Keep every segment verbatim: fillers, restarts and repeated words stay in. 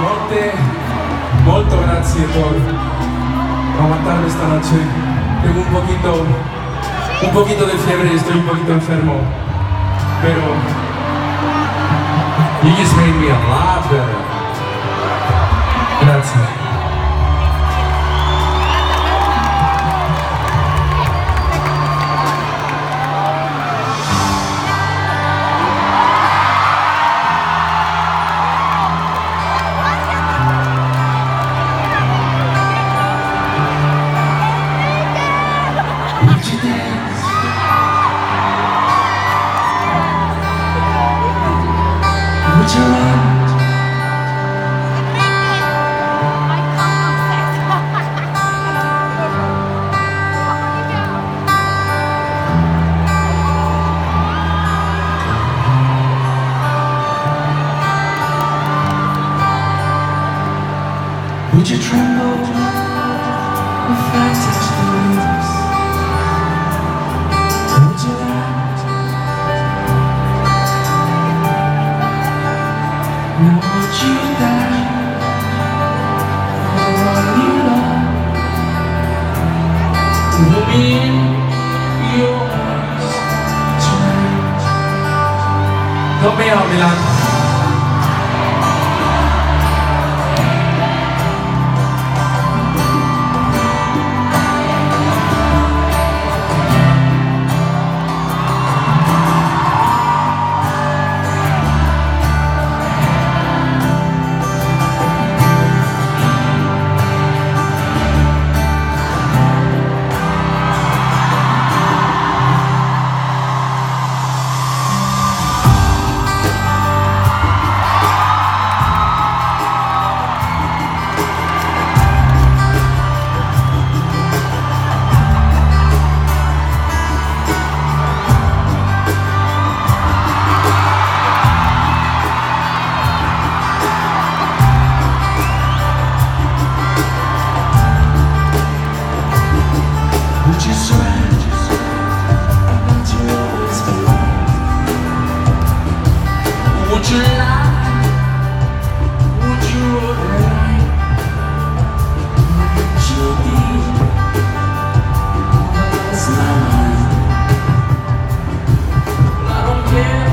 Molte, molto grazie por aguantarme esta noche. Tengo un poquito, un poquito de fiebre y estoy un poquito enfermo. Pero you just made me a lot better. Grazie. Would you run? Would you tremble if I touched the leaves? Would you land? Now would you die for the one you love? We'll be in your arms tonight. Help me out, Milan. Would you surrender? Would you always belong? Would you lie? Would you lie? Would you be? That's my mind. Well, I don't care.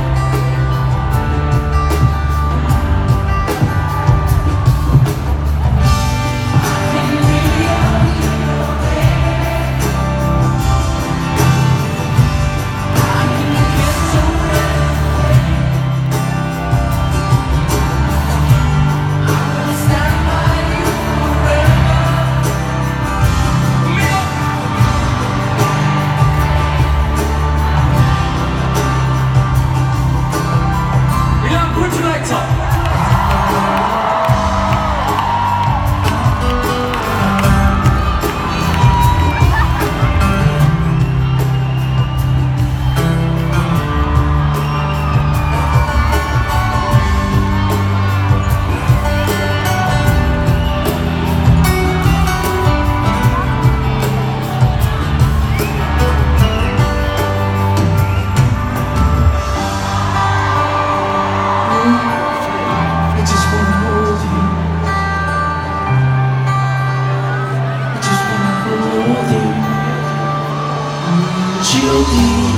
Judy,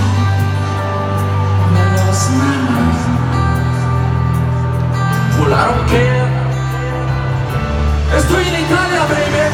I lost my mind. Well, I don't care. Estoy en Italia, baby.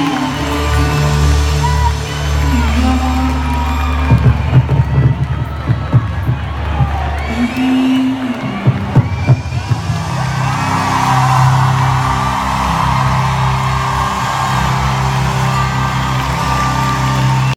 you.